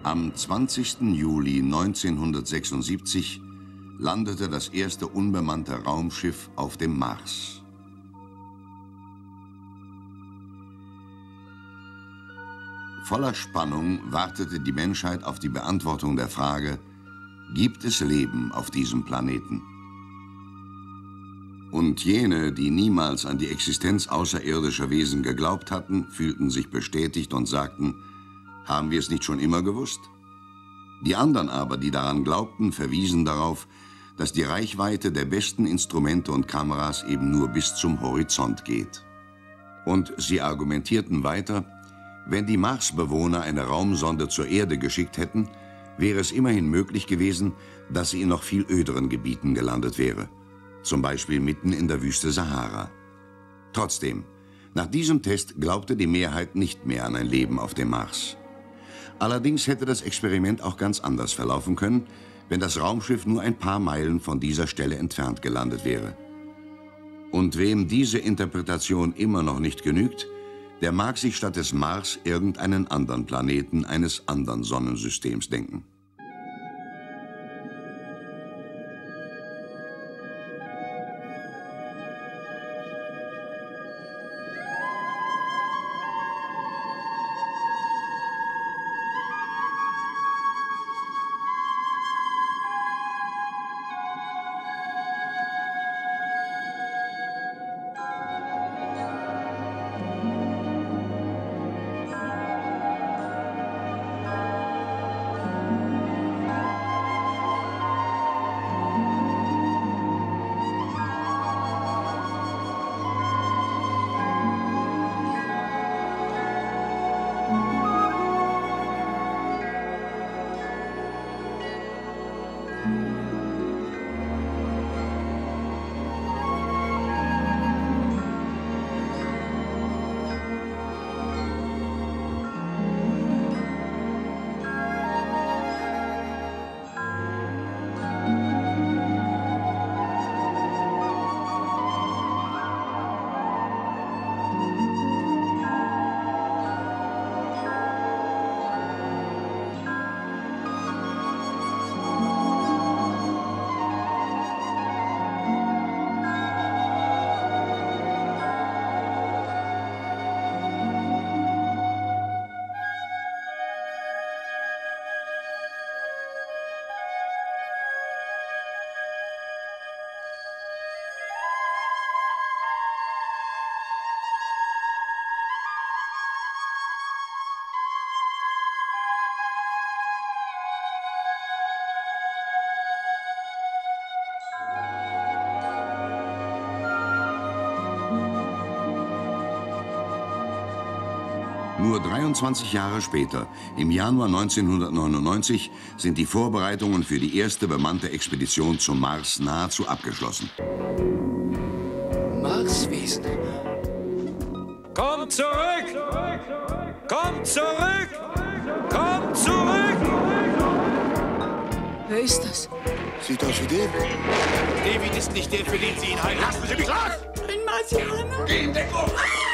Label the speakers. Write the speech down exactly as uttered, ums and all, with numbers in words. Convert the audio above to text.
Speaker 1: Am zwanzigsten Juli neunzehnhundertsechsundsiebzig landete das erste unbemannte Raumschiff auf dem Mars. Voller Spannung wartete die Menschheit auf die Beantwortung der Frage: Gibt es Leben auf diesem Planeten? Und jene, die niemals an die Existenz außerirdischer Wesen geglaubt hatten, fühlten sich bestätigt und sagten: Haben wir es nicht schon immer gewusst? Die anderen aber, die daran glaubten, verwiesen darauf, dass die Reichweite der besten Instrumente und Kameras eben nur bis zum Horizont geht. Und sie argumentierten weiter: Wenn die Marsbewohner eine Raumsonde zur Erde geschickt hätten, wäre es immerhin möglich gewesen, dass sie in noch viel öderen Gebieten gelandet wäre. Zum Beispiel mitten in der Wüste Sahara. Trotzdem, nach diesem Test glaubte die Mehrheit nicht mehr an ein Leben auf dem Mars. Allerdings hätte das Experiment auch ganz anders verlaufen können, wenn das Raumschiff nur ein paar Meilen von dieser Stelle entfernt gelandet wäre. Und wem diese Interpretation immer noch nicht genügt, der mag sich statt des Mars irgendeinen anderen Planeten eines anderen Sonnensystems denken. Nur dreiundzwanzig Jahre später, im Januar neunzehnhundertneunundneunzig, sind die Vorbereitungen für die erste bemannte Expedition zum Mars nahezu abgeschlossen.
Speaker 2: Marswesen.
Speaker 3: Kommt zurück! Kommt zurück! Kommt zurück!
Speaker 2: Wer ist das?
Speaker 4: Sieht aus wie David.
Speaker 5: David ist nicht der, für den Sie ihn halten.
Speaker 4: Lassen Sie mich los!
Speaker 2: Ein Marsianer.
Speaker 4: Geh in Deckung!